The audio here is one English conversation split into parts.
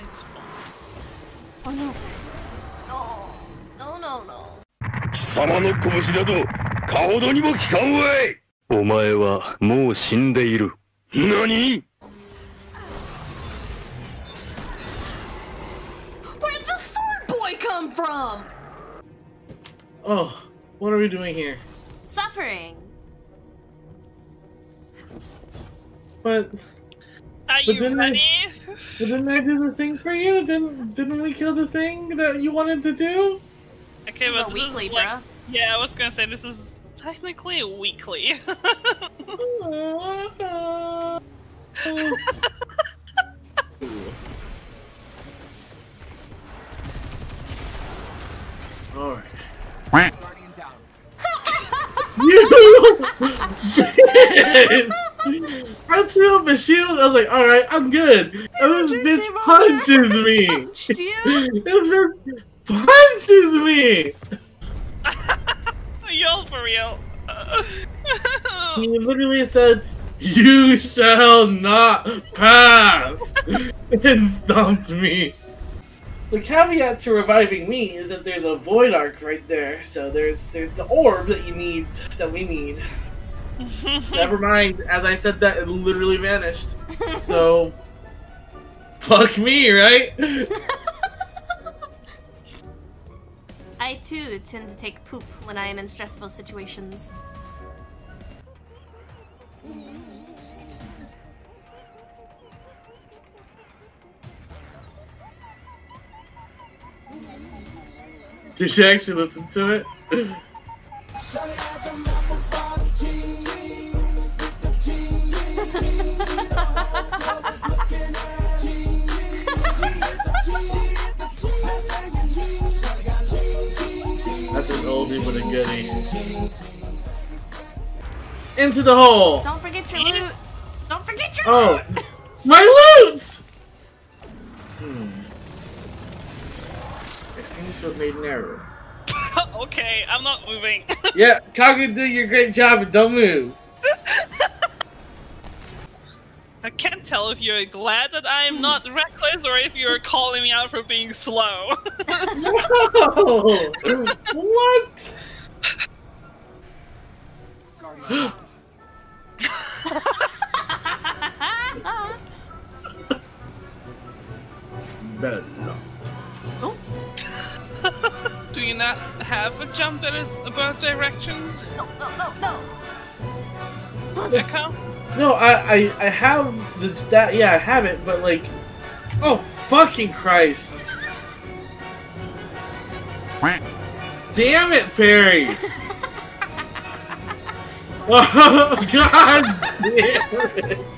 spawn. Oh no. No, no, no. 貴様の拳などかほどにも効かんわい。お前はもう死んでいる。何？ Where'd the sword boy come from? Oh, what are we doing here? Suffering. But Are you ready? But didn't I do the thing for you? Didn't we kill the thing that you wanted to do? Okay, This but is a this weekly, is like, bruh. yeah, I was gonna say this is technically a weekly. Alright. You bitch! I threw up a shield, I was like, alright, I'm good. And this bitch punches me! Punched you? This bitch punches me! Y'all for real. He literally said, "You shall not pass," and stomped me. The caveat to reviving me is that there's a void arc right there, so there's the orb that we need. Never mind. As I said that, it literally vanished. So, fuck me, right? I too tend to take poop when I am in stressful situations. Did you actually listen to it? That's an oldie but a goodie. Into the hole! Don't forget your loot! Don't forget your Oh! loot! My loot! I seem to have made an error. Okay, I'm not moving. Yeah, Kagu, do your great job and don't move. I can't tell if you're glad that I'm not reckless or if you're calling me out for being slow. No! What? Bad luck. Do you not have a jump that is about directions? No, no, no, no! Echo? No, I have that. Yeah, I have it, but like, oh fucking Christ! Damn it, Perry! Oh God damn it!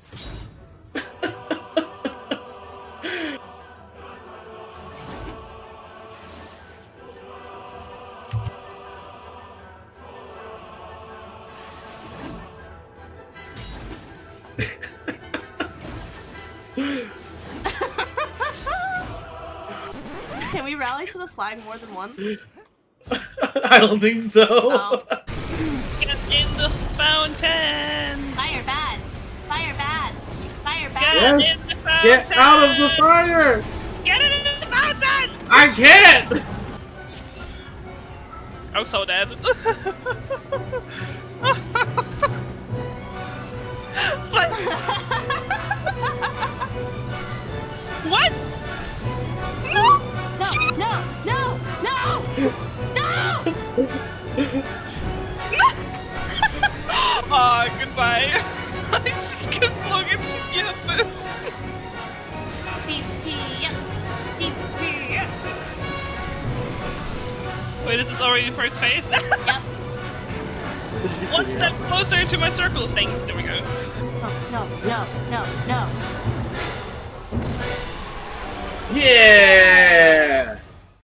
Can we rally to the flag more than once? I don't think so. Oh. Get in the fountain! Fire bad! Fire bad! Fire Get bad! Yes. in the fountain! Get out of the fire! Get in the fountain! I can't! I'm so dead. What? No! No! No! No! No! No! Aw, goodbye. I just got flung into the abyss. DPS! DPS! Wait, is this already the first phase? Yep. One step closer to my circle things. There we go. No, no, no, no, no. Yeah!